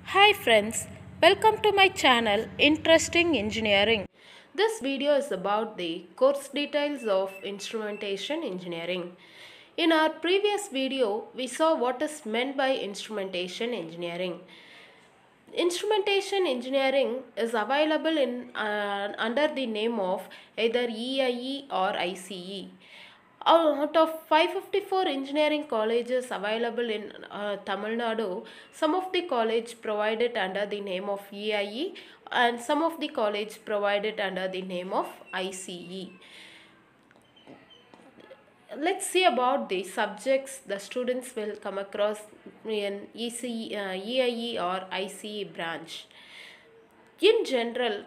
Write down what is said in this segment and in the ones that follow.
Hi friends, welcome to my channel Interesting Engineering. This video is about the course details of Instrumentation Engineering. In our previous video, we saw what is meant by Instrumentation Engineering. Instrumentation engineering is available in under the name of either EIE or ICE. Out of 554 engineering colleges available in Tamil Nadu, some of the college provided under the name of EIE and some of the college provided under the name of ICE. Let's see about the subjects the students will come across in EIE or ICE branch. In general,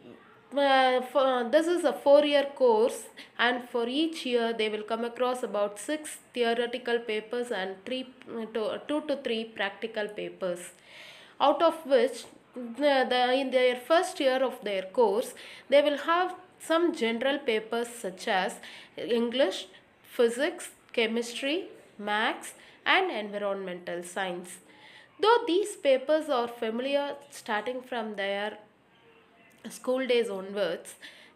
this is a 4-year course, and for each year they will come across about 6 theoretical papers and 2 to 3 practical papers, out of which in their first year of their course they will have some general papers such as English, physics, chemistry, maths and environmental science. Though these papers are familiar starting from their school days onwards,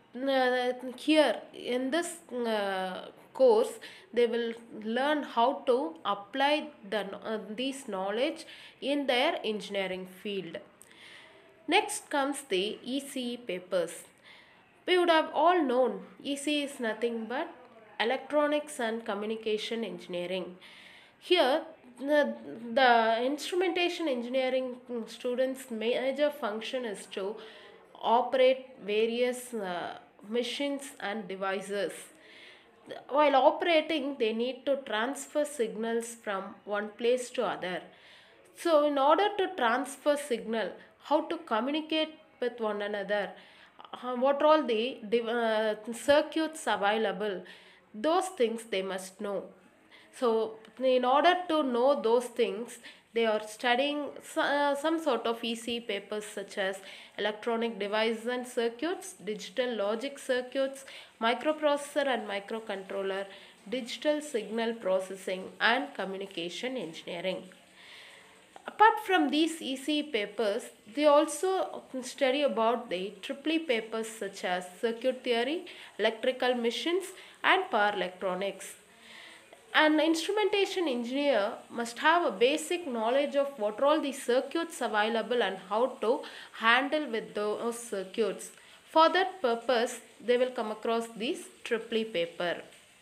here in this course they will learn how to apply these knowledge in their engineering field. Next comes the ECE papers. We would have all known ECE is nothing but Electronics and Communication Engineering. Here, the instrumentation engineering students' major function is to operate various machines and devices. While operating, they need to transfer signals from one place to other. So, in order to transfer signal, how to communicate with one another, what are all the circuits available, those things they must know. So, in order to know those things, they are studying some sort of ECE papers such as electronic devices and circuits, digital logic circuits, microprocessor and microcontroller, digital signal processing, and communication engineering. Apart from these ECE papers, they also study about the EEE papers such as circuit theory, electrical machines, and power electronics. An instrumentation engineer must have a basic knowledge of what are all the circuits available and how to handle with those circuits. For that purpose, they will come across this EEE paper.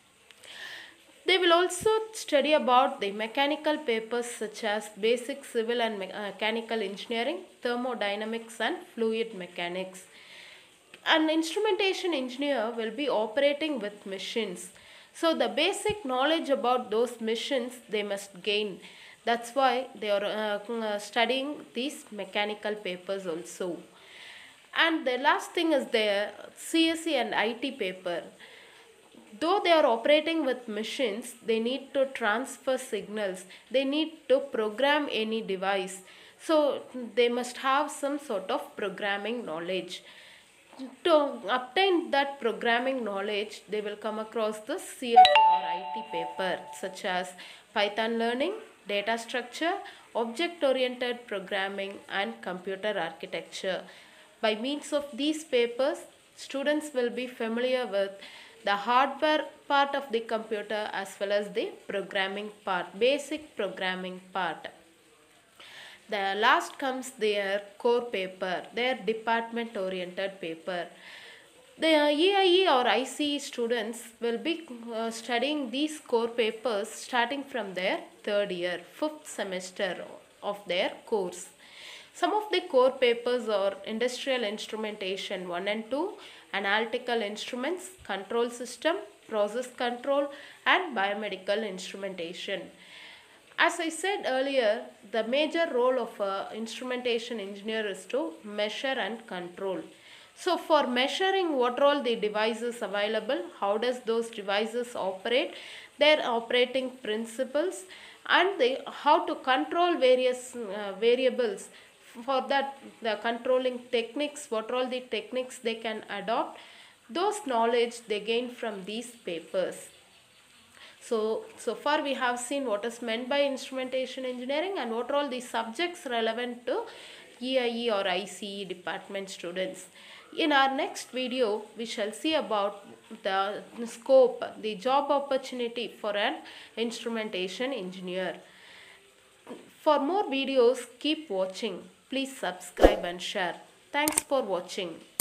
They will also study about the mechanical papers such as basic civil and mechanical engineering, thermodynamics and fluid mechanics. An instrumentation engineer will be operating with machines. So the basic knowledge about those machines they must gain. That's why they are studying these mechanical papers also. And the last thing is their CSE and IT paper. Though they are operating with machines, they need to transfer signals, they need to program any device. So they must have some sort of programming knowledge. To obtain that programming knowledge, they will come across the CSE or IT paper such as Python learning, data structure, object-oriented programming and computer architecture. By means of these papers, students will be familiar with the hardware part of the computer as well as the programming part, basic programming part. The last comes their core paper, their department oriented paper. The EIE or ICE students will be studying these core papers starting from their third year, fifth semester of their course. Some of the core papers are Industrial Instrumentation 1 and 2, Analytical Instruments, Control System, Process Control and Biomedical Instrumentation. As I said earlier, the major role of an instrumentation engineer is to measure and control. So for measuring what are all the devices available, how does those devices operate, their operating principles and how to control various variables. For that, the controlling techniques, what are all the techniques they can adopt, those knowledge they gain from these papers. So far we have seen what is meant by instrumentation engineering and what are all the subjects relevant to EIE or ICE department students. In our next video, we shall see about the scope, the job opportunity for an instrumentation engineer. For more videos, keep watching. Please subscribe and share. Thanks for watching.